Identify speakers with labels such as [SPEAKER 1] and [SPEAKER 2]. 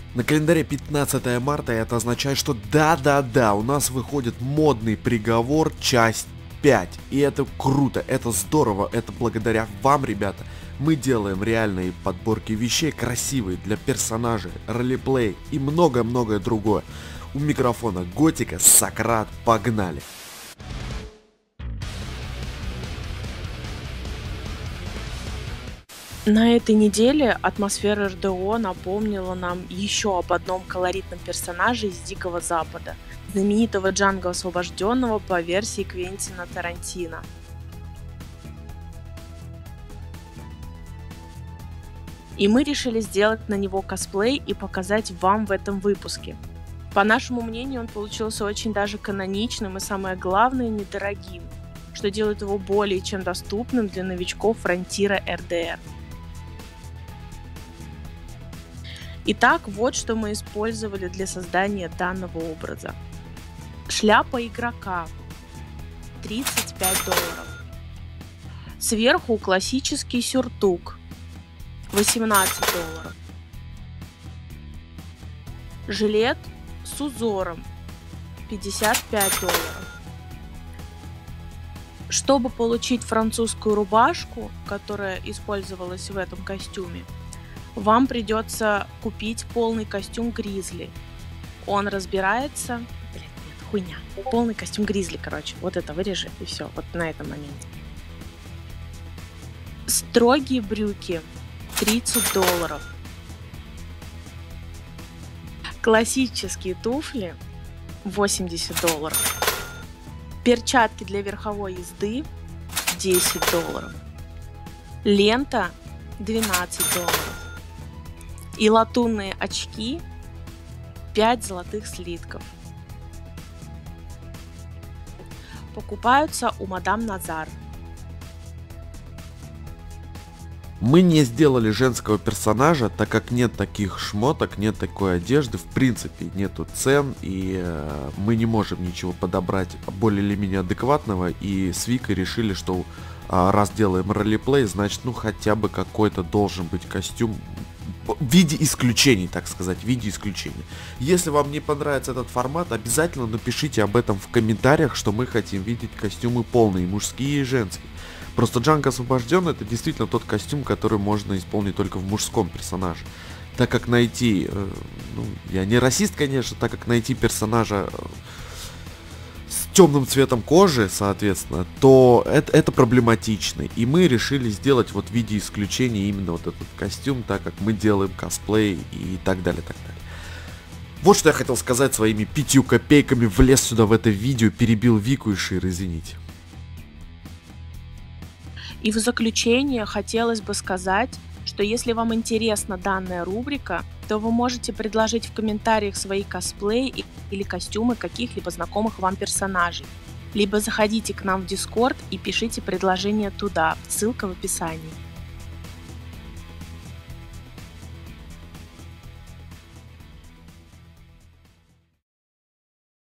[SPEAKER 1] На календаре 15 марта, и это означает, что да-да-да, у нас выходит модный приговор, часть 5. И это круто, это здорово, это благодаря вам, ребята. Мы делаем реальные подборки вещей, красивые для персонажей, ролеплей и многое-многое другое. У микрофона Готика, Сократ, погнали!
[SPEAKER 2] На этой неделе атмосфера РДО напомнила нам еще об одном колоритном персонаже из Дикого Запада, знаменитого Джанго Освобожденного по версии Квентина Тарантино. И мы решили сделать на него косплей и показать вам в этом выпуске. По нашему мнению, он получился очень даже каноничным и, самое главное, недорогим, что делает его более чем доступным для новичков фронтира РДР. Итак, вот что мы использовали для создания данного образа. Шляпа игрока – $35. Сверху классический сюртук – $18. Жилет с узором – $55. Чтобы получить французскую рубашку, которая использовалась в этом костюме, вам придется купить полный костюм Гризли. Он разбирается... Блин, нет, хуйня. Полный костюм Гризли, короче. Вот это вырежи, и все, вот на этом моменте. Строгие брюки. $30. Классические туфли. $80. Перчатки для верховой езды. $10. Лента. $12. И латунные очки 5 золотых слитков. Покупаются у мадам Назар.
[SPEAKER 1] Мы не сделали женского персонажа, так как нет таких шмоток, нет такой одежды, в принципе нету цен, и мы не можем ничего подобрать более или менее адекватного, и с Викой решили, что раз делаем ролеплей, значит хотя бы какой-то должен быть костюм в виде исключений, так сказать, в виде исключений. Если вам не понравится этот формат, обязательно напишите об этом в комментариях, что мы хотим видеть костюмы полные, мужские и женские. Просто Джанго Освобожденный — это действительно тот костюм, который можно исполнить только в мужском персонаже. Так как найти, я не расист, конечно, так как найти персонажа с темным цветом кожи, соответственно, то это проблематично. И мы решили сделать вот в виде исключения именно вот этот костюм, так как мы делаем косплей и так далее, так далее. Вот что я хотел сказать своими 5 копейками, влез сюда в это видео, перебил Вику и Шир, извините.
[SPEAKER 2] И в заключение хотелось бы сказать, что если вам интересна данная рубрика, то вы можете предложить в комментариях свои косплеи или костюмы каких-либо знакомых вам персонажей. Либо заходите к нам в Discord и пишите предложения туда, ссылка в описании.